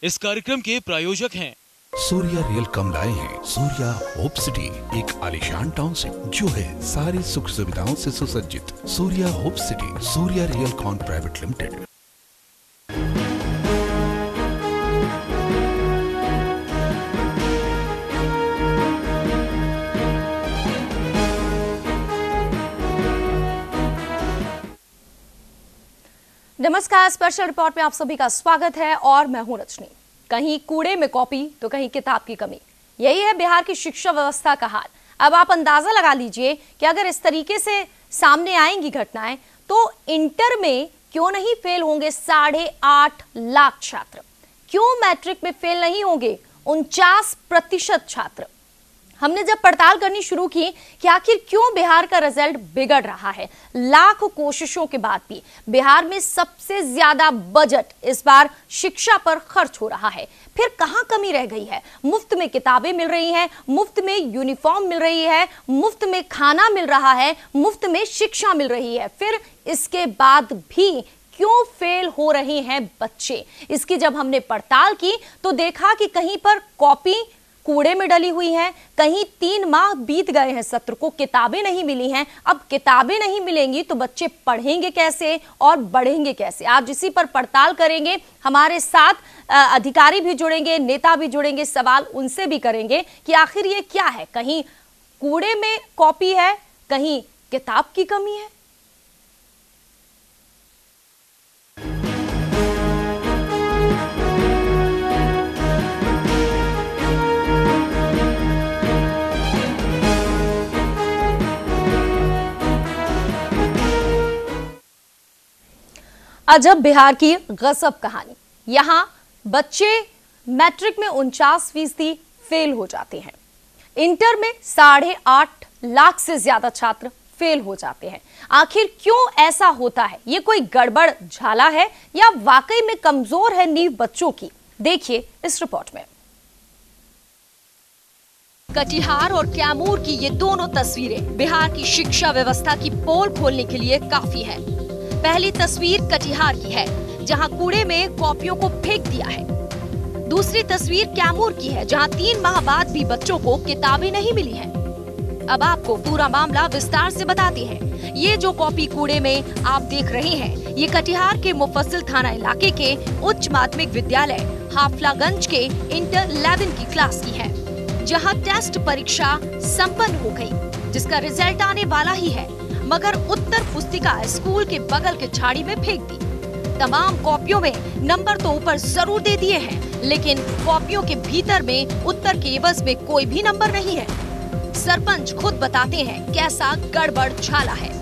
इस कार्यक्रम के प्रायोजक हैं सूर्या रियल कम लाए हैं सूर्या होप सिटी, एक आलीशान टाउनशिप जो है सारी सुख सुविधाओं से सुसज्जित। Surya hope city, Surya real con private limited. नमस्कार, स्पेशल रिपोर्ट में आप सभी का स्वागत है और मैं हूं रजनी। कहीं कूड़े में कॉपी तो कहीं किताब की कमी, यही है बिहार की शिक्षा व्यवस्था का हाल। अब आप अंदाजा लगा लीजिए कि अगर इस तरीके से सामने आएंगी घटनाएं तो इंटर में क्यों नहीं फेल होंगे 8.5 लाख छात्र, क्यों मैट्रिक में फेल नहीं होंगे 49% छात्र। हमने जब पड़ताल करनी शुरू की कि आखिर क्यों बिहार का रिजल्ट बिगड़ रहा है, लाखों कोशिशों के बाद भी बिहार में सबसे ज्यादा बजट इस बार शिक्षा पर खर्च हो रहा है। फिर कहां कमी रह गई है? मुफ्त में किताबें मिल रही हैं, मुफ्त में यूनिफॉर्म मिल रही है, मुफ्त में खाना मिल रहा है, मुफ्त में शिक्षा मिल रही है, फिर इसके बाद भी क्यों फेल हो रहे हैं बच्चे? इसकी जब हमने पड़ताल की तो देखा कि कहीं पर कॉपी कूड़े में डली हुई है, कहीं 3 माह बीत गए हैं सत्र को, किताबें नहीं मिली हैं। अब किताबें नहीं मिलेंगी तो बच्चे पढ़ेंगे कैसे और बढ़ेंगे कैसे? आज इसी पर पड़ताल करेंगे। हमारे साथ अधिकारी भी जुड़ेंगे, नेता भी जुड़ेंगे, सवाल उनसे भी करेंगे कि आखिर ये क्या है, कहीं कूड़े में कॉपी है, कहीं किताब की कमी है। अजब बिहार की गजब कहानी। यहां बच्चे मैट्रिक में 49% फेल हो जाते हैं, इंटर में 8.5 लाख से ज्यादा छात्र फेल हो जाते हैं। आखिर क्यों ऐसा होता है? ये कोई गड़बड़ झाला है या वाकई में कमजोर है नींव बच्चों की? देखिए इस रिपोर्ट में। कटिहार और कैमूर की ये दोनों तस्वीरें बिहार की शिक्षा व्यवस्था की पोल खोलने के लिए काफी है। पहली तस्वीर कटिहार की है, जहां कूड़े में कॉपियों को फेंक दिया है। दूसरी तस्वीर कैमूर की है, जहां 3 माह बाद भी बच्चों को किताबें नहीं मिली हैं। अब आपको पूरा मामला विस्तार से बताते हैं। ये जो कॉपी कूड़े में आप देख रहे हैं, ये कटिहार के मुफस्सिल थाना इलाके के उच्च माध्यमिक विद्यालय हाफलागंज के इंटर 11 की क्लास की है, जहाँ टेस्ट परीक्षा संपन्न हो गयी, जिसका रिजल्ट आने वाला ही है, मगर उत्तर पुस्तिका स्कूल के बगल के झाड़ी में फेंक दी। तमाम कॉपियों में नंबर तो ऊपर जरूर दे दिए हैं, लेकिन कॉपियों के भीतर में उत्तर के एवज में कोई भी नंबर नहीं है। सरपंच खुद बताते हैं कैसा गड़बड़ झाला है।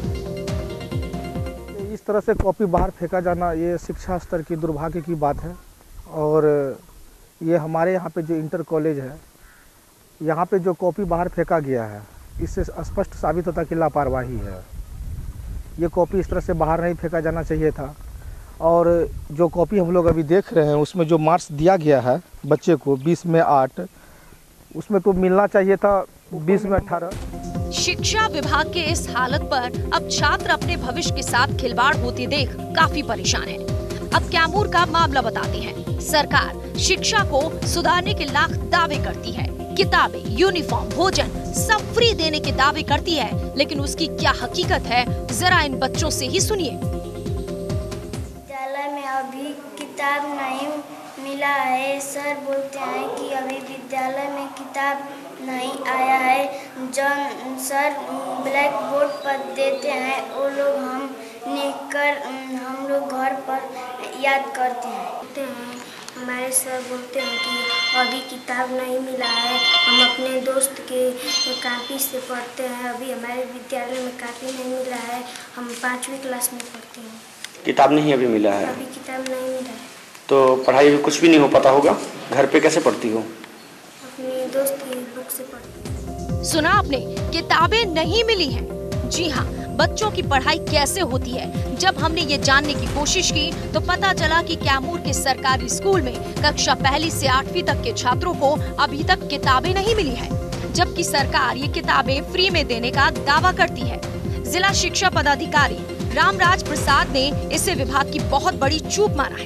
इस तरह से कॉपी बाहर फेंका जाना ये शिक्षा स्तर की दुर्भाग्य की बात है। और ये हमारे यहाँ पे जो इंटर कॉलेज है, यहाँ पे जो कॉपी बाहर फेंका गया है, इससे स्पष्ट साबित होता कि लापरवाही है। ये कॉपी इस तरह से बाहर नहीं फेंका जाना चाहिए था। और जो कॉपी हम लोग अभी देख रहे हैं, उसमें जो मार्क्स दिया गया है बच्चे को 20 में 8, उसमें तो मिलना चाहिए था 20 में 18। शिक्षा विभाग के इस हालत पर अब छात्र अपने भविष्य के साथ खिलवाड़ होते देख काफी परेशान है। अब कैमूर का मामला बताते हैं। सरकार शिक्षा को सुधारने के लाख दावे करती है, किताबें, यूनिफॉर्म, भोजन सब फ्री देने के दावे करती है, लेकिन उसकी क्या हकीकत है, जरा इन बच्चों से ही सुनिए। विद्यालय में अभी किताब नहीं मिला है। सर बोलते हैं कि अभी विद्यालय में किताब नहीं आया है। जब सर ब्लैक बोर्ड पर देते हैं, वो लोग हम लिखकर हम लोग घर पर याद करते हैं। हमारे सर बोलते हैं कि अभी किताब नहीं मिला है, हम अपने दोस्त के कापी से पढ़ते हैं। अभी हमारे विद्यालय में कापी नहीं मिला है, हम 5वीं क्लास में पढ़ते हैं। किताब नहीं अभी मिला है? अभी किताब नहीं मिला है। तो पढ़ाई भी कुछ भी नहीं हो पाता होगा? घर पे कैसे पढ़ती हो? अपने दोस्त की बुक से पढ़ती हूँ। सुना आपने, किताबें नहीं मिली हैं। जी हाँ, बच्चों की पढ़ाई कैसे होती है, जब हमने ये जानने की कोशिश की तो पता चला कि कैमूर के सरकारी स्कूल में कक्षा 1 से 8वीं तक के छात्रों को अभी तक किताबें नहीं मिली है, जबकि सरकार ये किताबें फ्री में देने का दावा करती है। जिला शिक्षा पदाधिकारी रामराज प्रसाद ने इसे विभाग की बहुत बड़ी चूक माना है।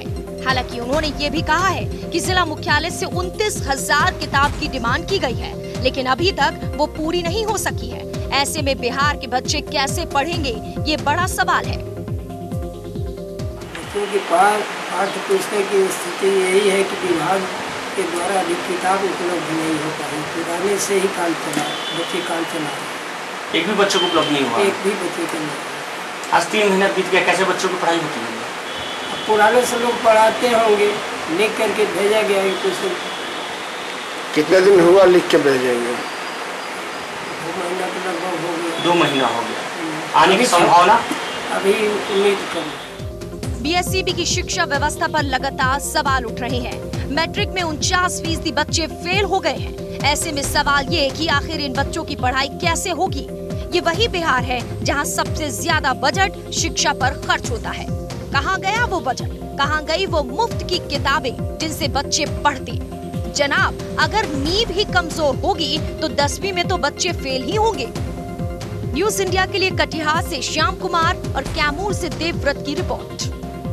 हालांकि उन्होंने ये भी कहा है कि जिला मुख्यालय से 29,000 किताब की डिमांड की गई है, लेकिन अभी तक वो पूरी नहीं हो सकी है। ऐसे में बिहार के बच्चे कैसे पढ़ेंगे, ये बड़ा सवाल है। बच्चों की पाठ्य पुस्तक की स्थिति यही है कि विभाग के द्वारा अभी किताब उपलब्ध नहीं हो पाई। पुराने से ही काम चला, बच्चे काम चला। एक भी बच्चों को उपलब्ध नहीं हुआ? एक भी बच्चे को नहीं। आज 3 महीने बीत गया, कैसे बच्चों की पढ़ाई होती है? अब पुराने से लोग पढ़ाते होंगे, लिख करके भेजा गया है कुछ। कितने दिन हुआ लिख के भेजेंगे? 2 महीना तो लगभग हो गया। 2 महीना हो गया। आने की संभावना अभी उम्मीद कम। बीएसईबी की शिक्षा व्यवस्था पर लगातार सवाल उठ रहे हैं। मैट्रिक में 49% बच्चे फेल हो गए हैं। ऐसे में सवाल ये कि आखिर इन बच्चों की पढ़ाई कैसे होगी। ये वही बिहार है जहां सबसे ज्यादा बजट शिक्षा पर खर्च होता है। कहां गया वो बजट, कहां गई वो मुफ्त की किताबें जिनसे बच्चे पढ़ते। जनाब, अगर नींव ही कमजोर होगी तो 10वीं में तो बच्चे फेल ही होंगे। न्यूज इंडिया के लिए कटिहार से श्याम कुमार और कैमूर से देवव्रत की रिपोर्ट।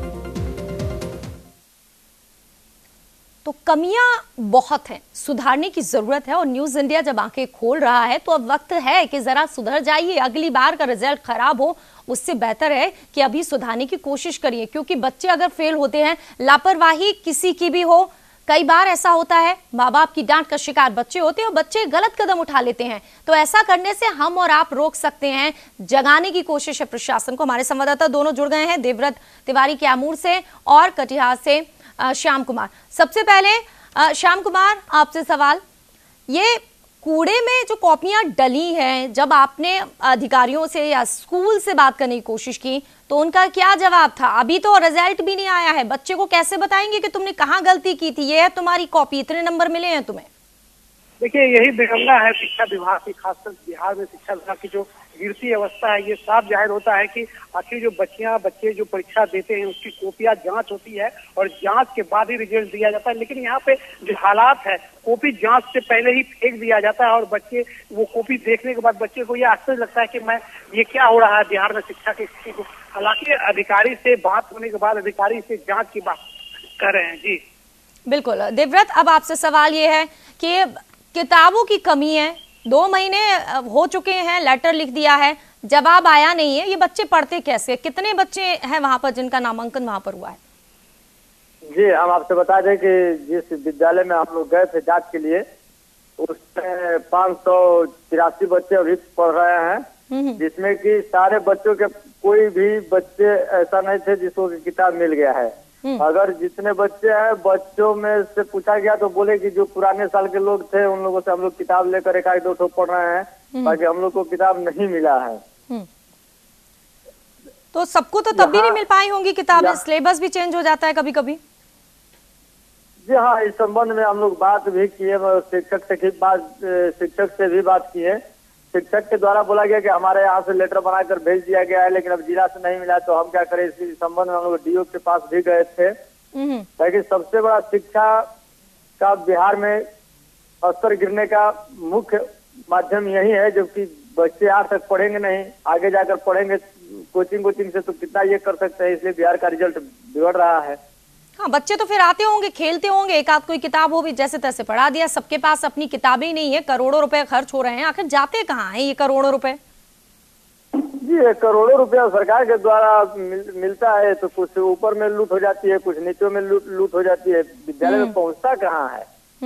तो कमियां बहुत हैं, सुधारने की जरूरत है और न्यूज इंडिया जब आंखें खोल रहा है तो अब वक्त है कि जरा सुधर जाइए। अगली बार का रिजल्ट खराब हो उससे बेहतर है कि अभी सुधारने की कोशिश करिए, क्योंकि बच्चे अगर फेल होते हैं, लापरवाही किसी की भी हो, कई बार ऐसा होता है माँ बाप की डांट का शिकार बच्चे होते हैं और बच्चे गलत कदम उठा लेते हैं। तो ऐसा करने से हम और आप रोक सकते हैं। जगाने की कोशिश है प्रशासन को। हमारे संवाददाता दोनों जुड़ गए हैं, देवव्रत तिवारी कैमूर से और कटिहार से श्याम कुमार। सबसे पहले श्याम कुमार, आपसे सवाल, ये कूड़े में जो कॉपियां डली हैं, जब आपने अधिकारियों से या स्कूल से बात करने की कोशिश की तो उनका क्या जवाब था? अभी तो रिजल्ट भी नहीं आया है, बच्चे को कैसे बताएंगे कि तुमने कहाँ गलती की थी, ये है तुम्हारी कॉपी, इतने नंबर मिले हैं तुम्हें? देखिए, यही विडंबना है शिक्षा विभाग की, खासकर बिहार में शिक्षा विभाग की जो गिरती अवस्था है। ये साफ जाहिर होता है कि आखिर जो बच्चे जो परीक्षा देते हैं उसकी कॉपियां जांच होती है और जांच के बाद ही रिजल्ट दिया जाता है। लेकिन यहाँ पे जो हालात है, कॉपी जांच से पहले ही फेंक दिया जाता है और बच्चे वो कॉपी देखने के बाद बच्चे को ये आश्चर्य लगता है कि ये क्या हो रहा है बिहार में शिक्षा की स्थिति को। हालांकि अधिकारी से बात होने के बाद अधिकारी से जांच की बात कर रहे हैं। जी बिल्कुल देवव्रत, अब आपसे सवाल ये है कि किताबों की कमी है, 2 महीने हो चुके हैं, लेटर लिख दिया है, जवाब आया नहीं है, ये बच्चे पढ़ते कैसे? कितने बच्चे हैं वहां पर जिनका नामांकन वहां पर हुआ है? जी, हम आपसे बता दें कि जिस विद्यालय में हम लोग गए थे जांच के लिए, उसमें 583 बच्चे अभी पढ़ रहे हैं, जिसमें कि सारे बच्चों के कोई भी बच्चे ऐसा नहीं थे जिसको किताब मिल गया है। अगर जितने बच्चे हैं, बच्चों में से पूछा गया तो बोले कि जो पुराने साल के लोग थे उन लोगों से हम लोग किताब लेकर 1-2 ठो पढ़ रहे हैं, बाकी हम लोग को किताब नहीं मिला है। तो सबको तो तब भी नहीं मिल पाई होंगी किताबें, सिलेबस भी चेंज हो जाता है कभी कभी। जी हाँ, इस संबंध में हम लोग बात भी किए, शिक्षक से भी बात की है। शिक्षक के द्वारा बोला गया कि हमारे यहाँ से लेटर बनाकर भेज दिया गया है, लेकिन अब जिला से नहीं मिला तो हम क्या करें। इस संबंध में हम लोग डीओ के पास भी गए थे, ताकि सबसे बड़ा शिक्षा का बिहार में स्तर गिरने का मुख्य माध्यम यही है, जबकि बच्चे आज तक पढ़ेंगे नहीं, आगे जाकर पढ़ेंगे कोचिंग से तो कितना ये कर सकते हैं, इसलिए बिहार का रिजल्ट बिगड़ रहा है। हाँ, बच्चे तो फिर आते होंगे, खेलते होंगे, एक आध कोई किताब हो भी जैसे तैसे पढ़ा दिया। सबके पास अपनी किताबें ही नहीं है, करोड़ों रुपए खर्च हो रहे हैं, आखिर जाते कहाँ हैं ये करोड़ों रुपए? जी, करोड़ों रुपया सरकार के द्वारा मिलता है, तो कुछ ऊपर में लूट हो जाती है, कुछ नीचे में लूट हो जाती है, विद्यालय में पहुंचता कहाँ है।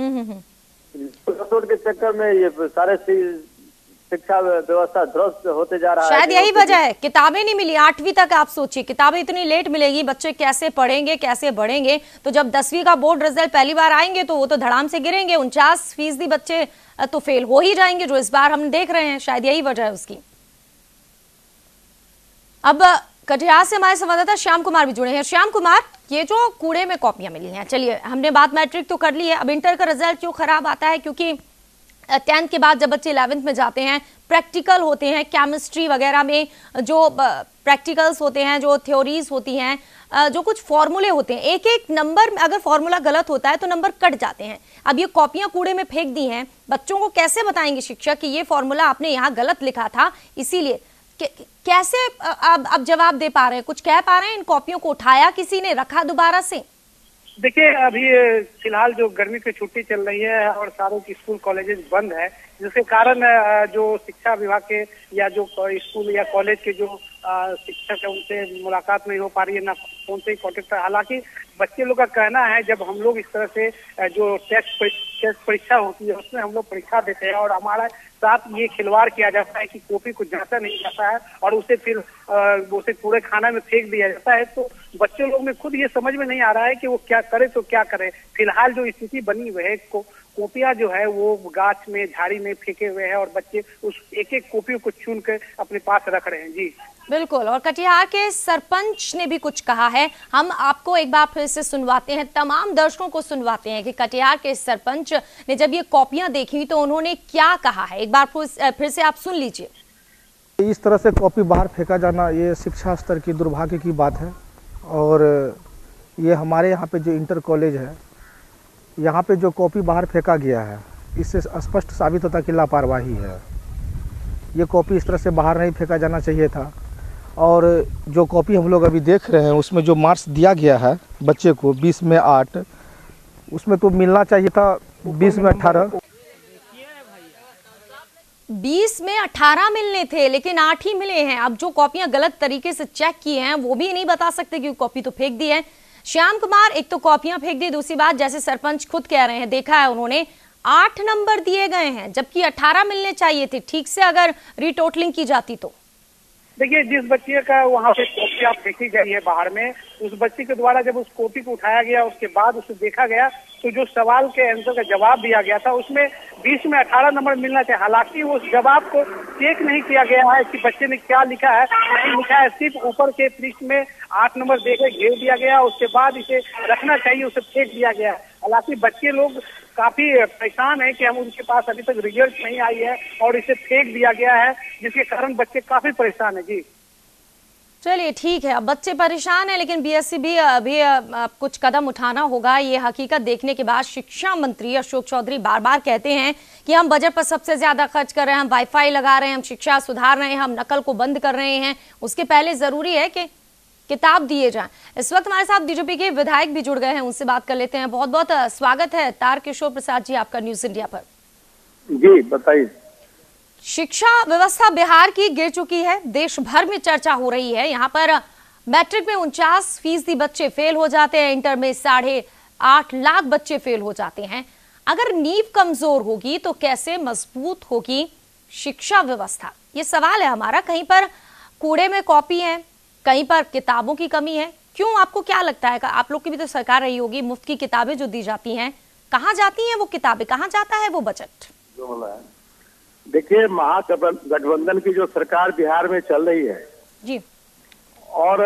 के चक्कर में ये सारे शिक्षा व्यवस्था ध्वस्त होते जा रहा है। शायद यही वजह है, किताबें नहीं मिली 8वीं तक। आप सोचिए, किताबें इतनी लेट मिलेगी, बच्चे कैसे पढ़ेंगे, कैसे बढ़ेंगे? तो जब 10वीं का बोर्ड रिजल्ट पहली बार आएंगे तो वो तो धड़ाम से गिरेंगे, 49% बच्चे तो फेल हो ही जाएंगे, जो इस बार हम देख रहे हैं। शायद यही वजह है उसकी। अब कटिहार से हमारे संवाददाता श्याम कुमार भी जुड़े हैं। श्याम कुमार, ये जो कूड़े में कॉपियां मिली हैं, चलिए हमने बात मैट्रिक तो कर ली है, अब इंटर का रिजल्ट क्यों खराब आता है? क्योंकि 10th के बाद जब बच्चे 11th में जाते हैं, प्रैक्टिकल होते हैं, केमिस्ट्री वगैरह में जो प्रैक्टिकल्स होते हैं, जो थ्योरीज होती हैं, जो कुछ फॉर्मूले होते हैं, एक एक नंबर में अगर फॉर्मूला गलत होता है तो नंबर कट जाते हैं। अब ये कॉपियां कूड़े में फेंक दी हैं, बच्चों को कैसे बताएंगे शिक्षक कि ये फॉर्मूला आपने यहाँ गलत लिखा था? इसीलिए कैसे अब जवाब दे पा रहे हैं, कुछ कह पा रहे हैं? इन कॉपियों को उठाया किसी ने, रखा दोबारा से? देखिए, अभी फिलहाल जो गर्मी की छुट्टी चल रही है और सारों की स्कूल कॉलेजेस बंद है, जिसके कारण जो शिक्षा विभाग के या जो स्कूल या कॉलेज के जो शिक्षक है उनसे मुलाकात नहीं हो पा रही है, ना फोन से ही कॉन्टेक्ट। हालांकि बच्चे लोग का कहना है जब हम लोग इस तरह से जो टेस्ट परीक्षा होती है उसमें हम लोग परीक्षा देते हैं और हमारा साथ ये खिलवाड़ किया जाता है कि कॉपी को जांचा नहीं जाता है और उसे फिर उसे कूड़े खाना में फेंक दिया जाता है, तो बच्चे लोग में खुद ये समझ में नहीं आ रहा है कि वो क्या करे तो क्या करे। फिलहाल जो स्थिति बनी हुई है, कॉपियां जो है वो गाछ में झाड़ी में फेंके हुए हैं और बच्चे उस एक एक कॉपी को चुन कर अपने पास रख रहे हैं। जी बिल्कुल, और कटिहार के सरपंच ने भी कुछ कहा है, हम आपको एक बार फिर से सुनवाते हैं, तमाम दर्शकों को सुनवाते हैं कि कटिहार के सरपंच ने जब ये कॉपियां देखी तो उन्होंने क्या कहा है। एक बार फिर से आप सुन लीजिए। इस तरह से कॉपी बाहर फेंका जाना ये शिक्षा स्तर की दुर्भाग्य की बात है और ये हमारे यहाँ पे जो इंटर कॉलेज है, यहाँ पे जो कॉपी बाहर फेंका गया है इससे स्पष्ट साबित होता कि लापरवाही है। ये कॉपी इस तरह से बाहर नहीं फेंका जाना चाहिए था और जो कॉपी हम लोग अभी देख रहे हैं उसमें जो मार्क्स दिया गया है बच्चे को 20 में 8, उसमें तो मिलना चाहिए था 20 में 18। 20 में 18 मिलने थे लेकिन 8 ही मिले हैं। अब जो कॉपियां गलत तरीके से चेक की हैं वो भी नहीं बता सकते कि कॉपी तो फेंक दी है। श्याम कुमार, एक तो कॉपियां फेंक दी, दूसरी बात जैसे सरपंच खुद कह रहे हैं, देखा है उन्होंने 8 नंबर दिए गए हैं जबकि 18 मिलने चाहिए थे। ठीक से अगर रिटोटलिंग की जाती तो देखिए, जिस बच्चे का वहाँ पे कॉपियां फेंकी गई है बाहर में, उस बच्चे के द्वारा जब उस कॉपी को उठाया गया उसके बाद उसे देखा गया तो जो सवाल के आंसर का जवाब दिया गया था उसमें 20 में 18 नंबर मिलना चाहिए। हालांकि उस जवाब को चेक नहीं किया गया है कि बच्चे ने क्या लिखा है, नहीं लिखा है, सिर्फ ऊपर के पृष्ठ में 8 नंबर देकर घेर दिया गया, उसके बाद इसे रखना चाहिए उसे फेंक दिया गया। हालांकि बच्चे लोग काफी परेशान है कि हम उनके पास अभी तक रिजल्ट नहीं आई है और इसे फेंक दिया गया है, जिसके कारण बच्चे काफी परेशान है। जी चलिए ठीक है, अब बच्चे परेशान है लेकिन बीएससी भी अभी कुछ कदम उठाना होगा। ये हकीकत देखने के बाद शिक्षा मंत्री अशोक चौधरी बार बार कहते हैं कि हम बजट पर सबसे ज्यादा खर्च कर रहे हैं, हम वाईफाई लगा रहे हैं, हम शिक्षा सुधार रहे हैं, हम नकल को बंद कर रहे हैं। उसके पहले जरूरी है कि किताब दिए जाएं। इस वक्त हमारे साथ बीजेपी के विधायक भी जुड़ गए हैं, उनसे बात कर लेते हैं। बहुत बहुत स्वागत है तारकिशोर प्रसाद जी आपका न्यूज इंडिया पर। जी बताइए। शिक्षा व्यवस्था बिहार की गिर चुकी है, देश भर में चर्चा हो रही है। यहाँ पर मैट्रिक में 49% बच्चे फेल हो जाते हैं, इंटर में 8.5 लाख बच्चे फेल हो जाते हैं। अगर नींव कमजोर होगी तो कैसे मजबूत होगी शिक्षा व्यवस्था, ये सवाल है हमारा। कहीं पर कूड़े में कॉपी है, कहीं पर किताबों की कमी है। क्यों, आपको क्या लगता है? आप लोग की भी तो सरकार रही होगी, मुफ्त की किताबें जो दी जाती हैं, कहाँ जाती हैं वो किताबें, कहाँ जाता है वो बजट? देखिए, महागठबंधन की जो सरकार बिहार में चल रही है जी, और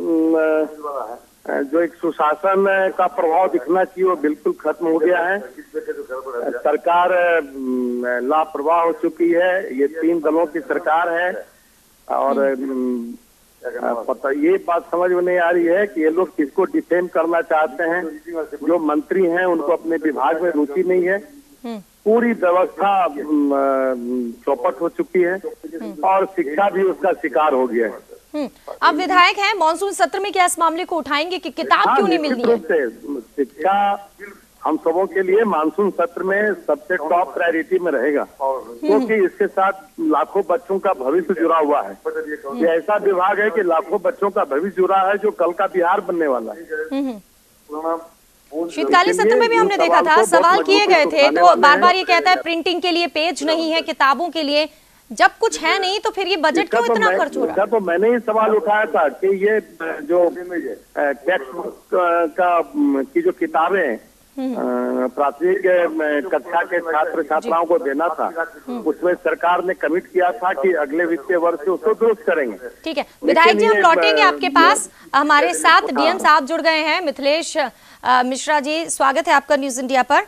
जो एक सुशासन का प्रभाव दिखना चाहिए वो बिल्कुल खत्म हो गया है। सरकार लापरवाह हो चुकी है। ये 3 दलों की सरकार है और पता ये बात समझ में नहीं आ रही है कि ये लोग किसको डिफेम करना चाहते हैं। जो मंत्री हैं उनको अपने विभाग में रुचि नहीं है, पूरी व्यवस्था चौपट हो चुकी है और शिक्षा भी उसका शिकार हो गया है। आप विधायक हैं, मॉनसून सत्र में क्या इस मामले को उठाएंगे कि किताब क्यों नहीं मिलनी है? शिक्षा हम सबों के लिए मानसून सत्र में सबसे टॉप प्रायोरिटी में रहेगा, क्योंकि इसके साथ लाखों बच्चों का भविष्य जुड़ा हुआ है। ये ऐसा विभाग है कि लाखों बच्चों का भविष्य जुड़ा है जो कल का बिहार बनने वाला है। शीतकालीन सत्र में भी हमने देखा था, सवाल किए गए थे तो बार बार ये कहता है प्रिंटिंग के लिए पेज नहीं है, किताबों के लिए। जब कुछ है नहीं तो फिर ये बजट क्यों इतना खर्च हो रहा है? तो मैंने ही सवाल उठाया था कि ये जो टेक्स्ट बुक का की जो किताबें प्राथमिक कक्षा के छात्र छात्राओं को देना था, उसमें सरकार ने कमिट किया था कि अगले वित्तीय वर्ष से उसको दुरुस्त करेंगे। ठीक है विधायक जी, हम लौटेंगे आपके पास। हमारे साथ डीएम साहब जुड़ गए हैं, मिथिलेश मिश्रा जी, स्वागत है आपका न्यूज इंडिया पर।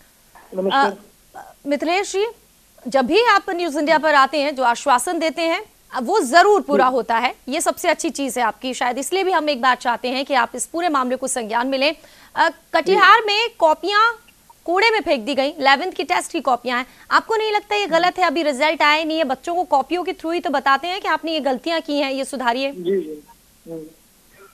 मिथिलेश जी, जब भी आप न्यूज इंडिया पर आते हैं, जो आश्वासन देते हैं वो जरूर पूरा होता है, ये सबसे अच्छी चीज है आपकी। शायद इसलिए भी हम एक बार चाहते हैं कि आप इस पूरे मामले को संज्ञान में लें। कटिहार में कॉपियां कूड़े में फेंक दी गई, 11th की टेस्ट की कॉपियां हैं। आपको नहीं लगता ये गलत है? अभी रिजल्ट आए नहीं है, बच्चों को कॉपियों के थ्रू ही तो बताते हैं कि आपने ये गलतियां की हैं, ये सुधारिए।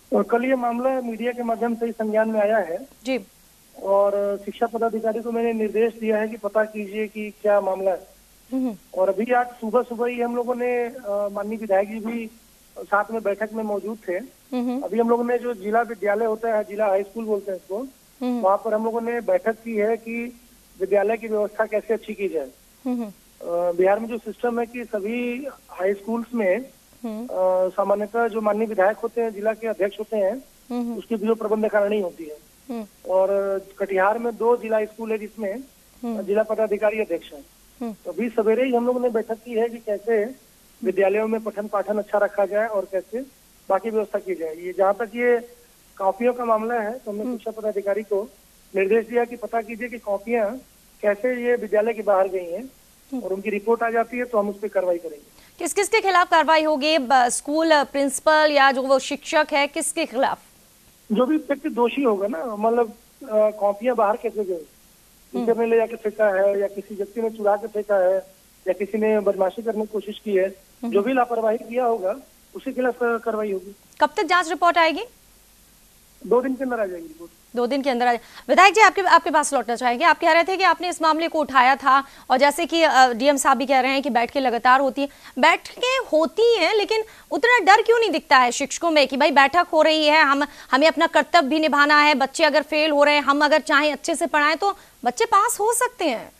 और कल ये मामला मीडिया के माध्यम से ही संज्ञान में आया है जी, और शिक्षा पदाधिकारी को मैंने निर्देश दिया है कि पता कीजिए कि क्या मामला है। और अभी आज सुबह ही हम लोगों ने माननीय विधायक जी भी साथ में बैठक में मौजूद थे। अभी हम लोगों ने जो जिला विद्यालय होता है, जिला हाई स्कूल बोलते हैं इसको, वहाँ पर हम लोगों ने बैठक की है कि विद्यालय की व्यवस्था कैसे अच्छी की जाए। बिहार में जो सिस्टम है कि सभी हाई स्कूल्स में सामान्यतः जो माननीय विधायक होते हैं, जिला के अध्यक्ष होते हैं, उसकी भी जो प्रबंधकारिणी होती है। और कटिहार में 2 जिला स्कूल है जिसमें जिला पदाधिकारी अध्यक्ष है। तो अभी सवेरे ही हम लोगों ने बैठक की है कि कैसे विद्यालयों में पठन पाठन अच्छा रखा जाए और कैसे बाकी व्यवस्था की जाए। ये जहाँ तक ये कॉपियों का मामला है तो हमने शिक्षा पदाधिकारी को निर्देश दिया कि पता कीजिए कि कॉपियां कैसे ये विद्यालय के बाहर गई हैं और उनकी रिपोर्ट आ जाती है तो हम उस पर कार्रवाई करेंगे। किस किस के खिलाफ कार्रवाई होगी? स्कूल प्रिंसिपल या जो वो शिक्षक है, किसके खिलाफ? जो भी व्यक्ति दोषी होगा ना, मतलब कॉपियां बाहर कैसे गई, टीचर ने ले जाके फेंका है या किसी व्यक्ति ने चुरा के फेंका है या किसी ने बदमाशी करने की कोशिश की है, जो भी लापरवाही किया होगा उसके खिलाफ कार्रवाई होगी। कब तक जांच रिपोर्ट आएगी? 2 दिन के अंदर आ जाएगी रिपोर्ट। 2 दिन के अंदर आ जाए। विधायक जी, आपके पास लौटना चाहेंगे। आप कह रहे थे कि आपने इस मामले को उठाया था और जैसे कि डीएम साहब भी कह रहे हैं कि बैठकें लगातार होती हैं। बैठकें होती हैं लेकिन उतना डर क्यों नहीं दिखता है शिक्षकों में कि भाई बैठक हो रही है, हमें अपना कर्तव्य भी निभाना है, बच्चे अगर फेल हो रहे हैं, हम अगर चाहें अच्छे से पढ़ाएं तो बच्चे पास हो सकते हैं।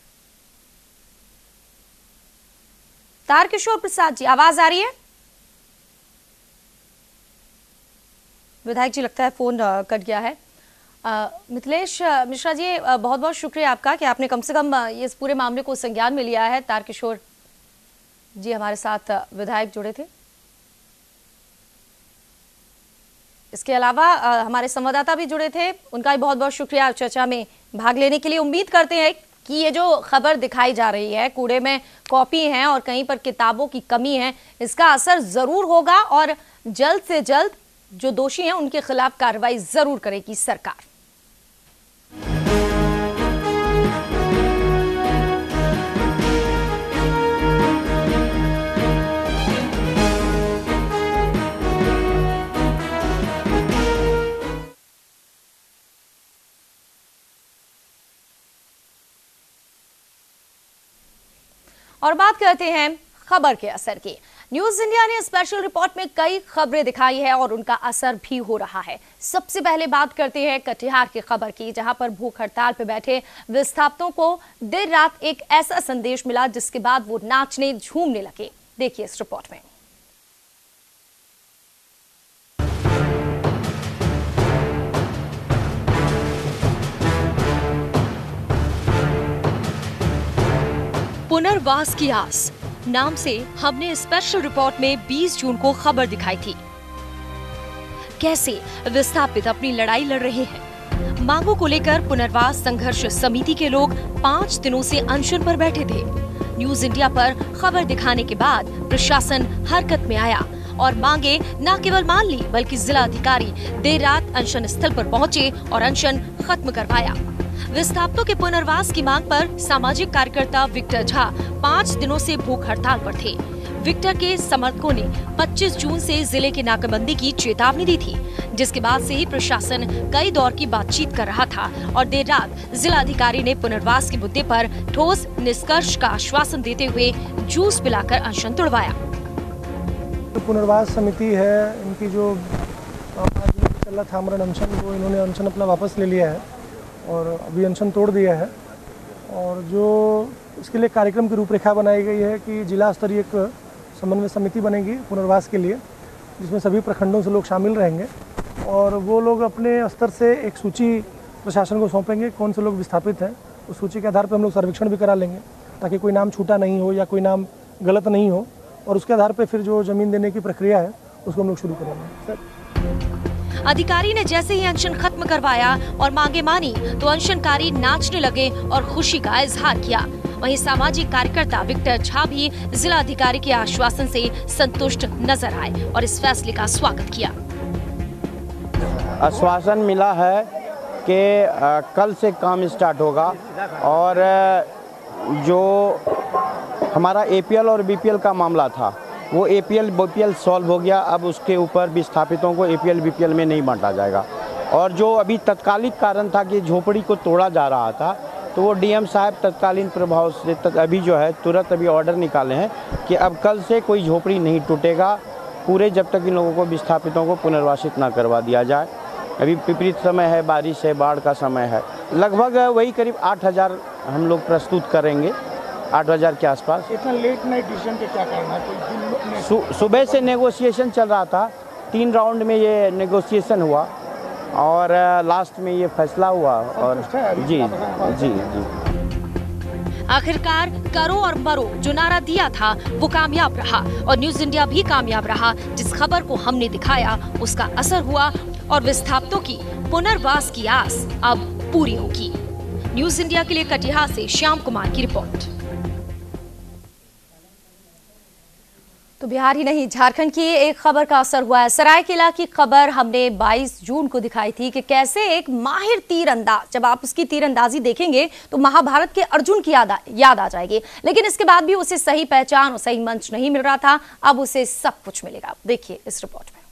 तारकिशोर प्रसाद जी, आवाज आ रही है? विधायक जी, लगता है फोन कट गया है। मिथिलेश मिश्रा जी, बहुत बहुत शुक्रिया आपका कि आपने कम से कम ये इस पूरे मामले को संज्ञान में लिया है। तारकिशोर जी हमारे साथ विधायक जुड़े थे। इसके अलावा हमारे संवाददाता भी जुड़े थे, उनका भी बहुत बहुत शुक्रिया चर्चा में भाग लेने के लिए। उम्मीद करते हैं कि ये जो खबर दिखाई जा रही है, कूड़े में कॉपी हैं और कहीं पर किताबों की कमी है, इसका असर जरूर होगा और जल्द से जल्द जो दोषी हैं उनके खिलाफ कार्रवाई जरूर करेगी सरकार। और बात करते हैं खबर के असर की। न्यूज इंडिया ने स्पेशल रिपोर्ट में कई खबरें दिखाई है और उनका असर भी हो रहा है। सबसे पहले बात करते हैं कटिहार की खबर की, जहां पर भूख हड़ताल पर बैठे विस्थापितों को देर रात एक ऐसा संदेश मिला जिसके बाद वो नाचने झूमने लगे। देखिए इस रिपोर्ट में। पुनर्वास की आस नाम से हमने स्पेशल रिपोर्ट में 20 जून को खबर दिखाई थी। कैसे विस्थापित अपनी लड़ाई लड़ रहे हैं। मांगों को लेकर पुनर्वास संघर्ष समिति के लोग 5 दिनों से अनशन पर बैठे थे। न्यूज इंडिया पर खबर दिखाने के बाद प्रशासन हरकत में आया और मांगे न केवल मान ली बल्कि जिला अधिकारी देर रात अनशन स्थल पर पहुंचे और अनशन खत्म करवाया। विस्थापितों के पुनर्वास की मांग पर सामाजिक कार्यकर्ता विक्टर झा 5 दिनों से भूख हड़ताल पर थे। विक्टर के समर्थकों ने 25 जून से जिले की नाकाबंदी की चेतावनी दी थी, जिसके बाद से ही प्रशासन कई दौर की बातचीत कर रहा था और देर रात जिलाधिकारी ने पुनर्वास के मुद्दे पर ठोस निष्कर्ष का आश्वासन देते हुए जूस पिलाकर अनशन तोड़वाया। पुनर्वास समिति है, इनकी जो चल रहा था आमरण अनशन, वो इन्होंने अनशन अपना वापस ले लिया है और अभी अनशन तोड़ दिया है। और जो इसके लिए कार्यक्रम की रूपरेखा बनाई गई है कि जिला स्तरीय एक समन्वय समिति बनेगी पुनर्वास के लिए, जिसमें सभी प्रखंडों से लोग शामिल रहेंगे और वो लोग अपने स्तर से एक सूची प्रशासन को सौंपेंगे कौन से लोग विस्थापित हैं। उस सूची के आधार पर हम लोग सर्वेक्षण भी करा लेंगे ताकि कोई नाम छूटा नहीं हो या कोई नाम गलत नहीं हो, और उसके आधार पर फिर जो ज़मीन देने की प्रक्रिया है उसको हम लोग शुरू करेंगे। अधिकारी ने जैसे ही अनशन खत्म करवाया और मांगे मानी तो अनशनकारी नाचने लगे और खुशी का इजहार किया। वहीं सामाजिक कार्यकर्ता विक्टर झा भी जिला अधिकारी के आश्वासन से संतुष्ट नजर आए और इस फैसले का स्वागत किया। आश्वासन मिला है कि कल से काम स्टार्ट होगा और जो हमारा APL और BPL का मामला था वो APL BPL सॉल्व हो गया। अब उसके ऊपर विस्थापितों को APL BPL में नहीं बांटा जाएगा। और जो अभी तत्कालिक कारण था कि झोपड़ी को तोड़ा जा रहा था, तो वो DM साहब तत्कालीन प्रभाव से अभी जो है तुरंत अभी ऑर्डर निकाले हैं कि अब कल से कोई झोपड़ी नहीं टूटेगा पूरे, जब तक इन लोगों को विस्थापितों को पुनर्वासित ना करवा दिया जाए। अभी विपरीत समय है, बारिश है, बाढ़ का समय है। लगभग वही करीब 8000 हम लोग प्रस्तुत करेंगे, 8000 के आसपास। इतना लेट नाइट डिसीजन के क्या कारण है? सुबह से नेगोशिएशन चल रहा था, 3 राउंड में ये नेगोशिएशन हुआ और लास्ट में ये फैसला हुआ। और जी। आखिरकार करो और मरो जो नारा दिया था वो कामयाब रहा और न्यूज इंडिया भी कामयाब रहा। जिस खबर को हमने दिखाया उसका असर हुआ और विस्थापितों की पुनर्वास की आस अब पूरी होगी। न्यूज इंडिया के लिए कटिहार से श्याम कुमार की रिपोर्ट। तो बिहार ही नहीं, झारखंड की एक खबर का असर हुआ है। सरायकेला की खबर हमने 22 जून को दिखाई थी कि कैसे एक माहिर तीरंदाज, जब आप उसकी तीरंदाजी देखेंगे तो महाभारत के अर्जुन की याद आ जाएगी। लेकिन इसके बाद भी उसे सही पहचान और सही मंच नहीं मिल रहा था। अब उसे सब कुछ मिलेगा। देखिए इस रिपोर्ट में।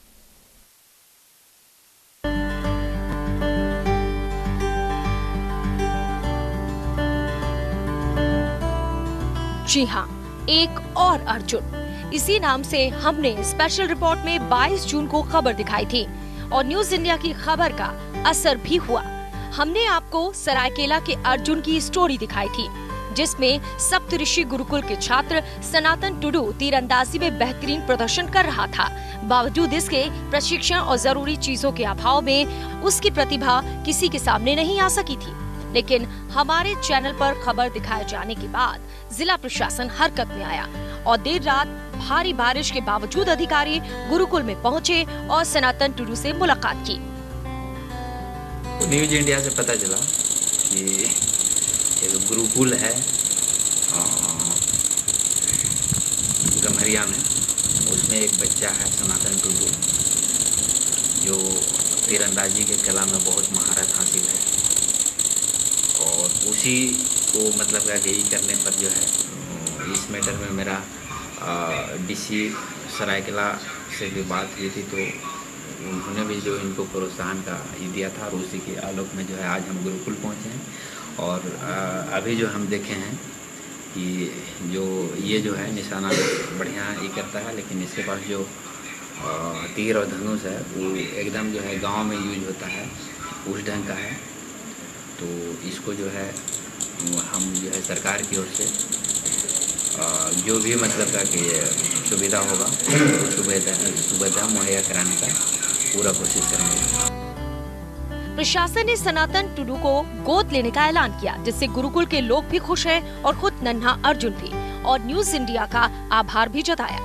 जी हाँ, एक और अर्जुन। इसी नाम से हमने स्पेशल रिपोर्ट में 22 जून को खबर दिखाई थी और न्यूज इंडिया की खबर का असर भी हुआ। हमने आपको सरायकेला के अर्जुन की स्टोरी दिखाई थी, जिसमें सप्तऋषि गुरुकुल के छात्र सनातन टुडू तीरंदाजी में बेहतरीन प्रदर्शन कर रहा था। बावजूद इसके प्रशिक्षण और जरूरी चीजों के अभाव में उसकी प्रतिभा किसी के सामने नहीं आ सकी थी। लेकिन हमारे चैनल पर खबर दिखाए जाने के बाद जिला प्रशासन हरकत में आया और देर रात भारी बारिश के बावजूद अधिकारी गुरुकुल में पहुंचे और सनातन टुडू से मुलाकात की। न्यूज इंडिया से पता चला कि एक गुरुकुल है गम्हरिया में, उसमें एक बच्चा है सनातन टुडू जो तीरंदाजी के कला में बहुत महारत हासिल है और उसी को मतलब यही करने पर जो है इस मैटर में मेरा DC सरायकेला से भी बात की थी, तो उन्होंने भी जो इनको प्रोत्साहन का दिया था और उसी के आलोक में जो है आज हम गुरुकुल पहुँचे हैं। और अभी जो हम देखे हैं कि जो ये जो है निशाना बढ़िया ये करता है, लेकिन इसके पास जो तीर और धनुष है वो एकदम जो है गांव में यूज होता है, उस ढंग का है। तो इसको जो है हम जो है सरकार की ओर से जो भी मतलब का कि सुविधा होगा सुविधा मुहैया कराने का पूरा कोशिश करेंगे। प्रशासन ने सनातन टुडू को गोद लेने का ऐलान किया, जिससे गुरुकुल के लोग भी खुश हैं और खुद नन्हा अर्जुन भी, और न्यूज इंडिया का आभार भी जताया।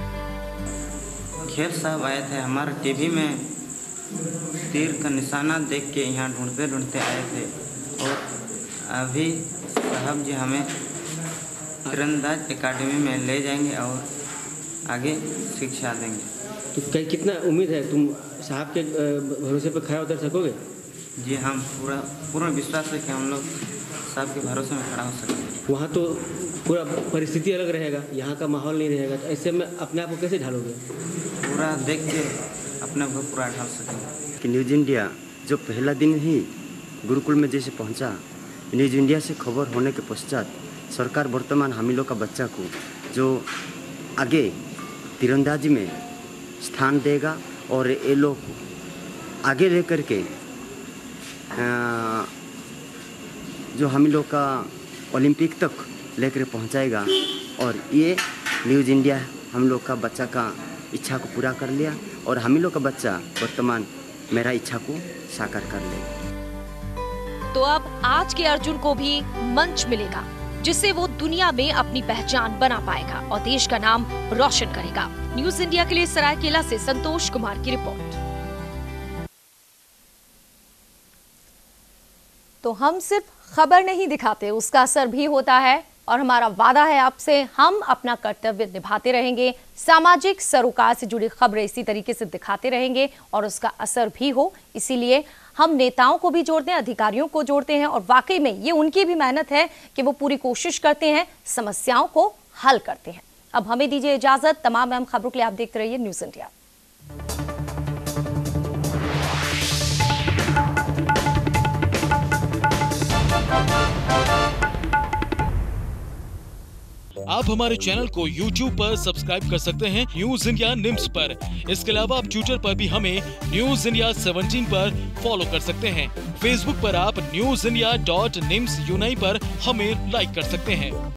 खेल साहब आए थे हमारे टीवी में, तीर का निशाना देख के यहाँ ढूंढते ढूंढते आए थे और अभी साहब जी हमें तीरंदाज एकेडमी में ले जाएंगे और आगे शिक्षा देंगे। तो कितना उम्मीद है तुम साहब के भरोसे पर खड़ा उतर सकोगे? जी हम पूरा विश्वास है कि हम लोग साहब के भरोसे में खड़ा हो सकेंगे। वहाँ तो पूरा परिस्थिति अलग रहेगा, यहाँ का माहौल नहीं रहेगा, तो ऐसे में अपने आप को कैसे ढालोगे? पूरा देख के अपने को पूरा ढाल सकेंगे। कि न्यूज इंडिया जो पहला दिन ही गुरुकुल में जैसे पहुंचा, न्यूज इंडिया से खबर होने के पश्चात सरकार वर्तमान हम लोग का बच्चा को जो आगे तीरंदाजी में स्थान देगा और ये लोग आगे लेकर के जो हम लोग का ओलंपिक तक लेकर पहुंचाएगा। और ये न्यूज इंडिया हम लोग का बच्चा का इच्छा को पूरा कर लिया और हम लोग का बच्चा वर्तमान मेरा इच्छा को साकार कर लेगा। तो अब आज के अर्जुन को भी मंच मिलेगा, जिससे वो दुनिया में अपनी पहचान बना पाएगा और देश का नाम रोशन करेगा। न्यूज इंडिया के लिए सरायकेला से संतोष कुमार की रिपोर्ट। तो हम सिर्फ खबर नहीं दिखाते, उसका असर भी होता है और हमारा वादा है आपसे, हम अपना कर्तव्य निभाते रहेंगे। सामाजिक सरोकार से जुड़ी खबरें इसी तरीके से दिखाते रहेंगे और उसका असर भी हो। इसीलिए हम नेताओं को भी जोड़ते हैं, अधिकारियों को जोड़ते हैं और वाकई में ये उनकी भी मेहनत है कि वो पूरी कोशिश करते हैं, समस्याओं को हल करते हैं। अब हमें दीजिए इजाजत। तमाम अहम खबरों के लिए आप देखते रहिए न्यूज़ इंडिया। आप हमारे चैनल को YouTube पर सब्सक्राइब कर सकते हैं न्यूज़ इंडिया निम्स पर। इसके अलावा आप ट्विटर पर भी हमें न्यूज़ इंडिया 17 पर फॉलो कर सकते हैं। फेसबुक पर आप newsindia.nimsuni पर हमें लाइक कर सकते हैं।